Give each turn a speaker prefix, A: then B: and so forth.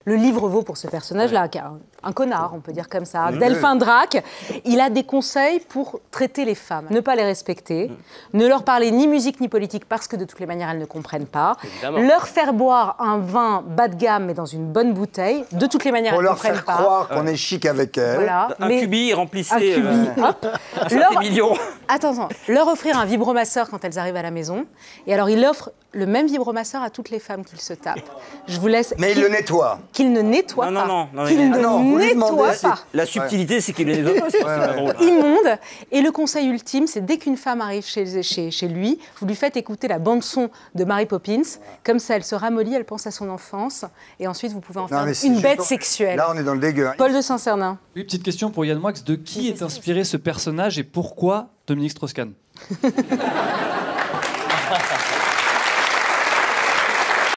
A: le livre vaut pour ce personnage-là, qui est un connard, on peut dire comme ça. Delphin Drac, il a des conseils pour traiter les femmes. Ne pas les respecter, ne leur parler ni musique ni politique parce que de toutes les manières, elles ne comprennent pas. Évidemment. Leur faire boire un vin bas de gamme mais dans une bonne bouteille. De toutes les manières, elles ne comprennent pas.
B: Pour leur faire croire qu'on est chic avec elles.
A: Voilà.
C: Un cubi, remplissez.
A: Un cubi, hop.
C: Un million.
A: Attends, leur offrir un vibromasseur quand elles arrivent à la maison. Et alors, il offre le même vibromasseur à toutes les femmes qu'il se tape. Je vous laisse...
B: Mais il le nettoie.
A: Qu'il ne nettoie pas.
C: Non,
A: Qu'il ne nettoie pas.
C: La subtilité, c'est qu'il ne nettoie pas. C'est pas drôle.
A: Immonde. Et le conseil ultime, c'est dès qu'une femme arrive chez lui, vous lui faites écouter la bande-son de Mary Poppins. Comme ça, elle se ramollit, elle pense à son enfance. Et ensuite, vous pouvez en faire une bête sexuelle.
B: Là, on est dans le dégueu.
A: Paul de Saint-Cernin.
D: Oui, petite question pour Yann Moix. De qui est inspiré ce personnage et pourquoi Dominique Strauss-Kahn?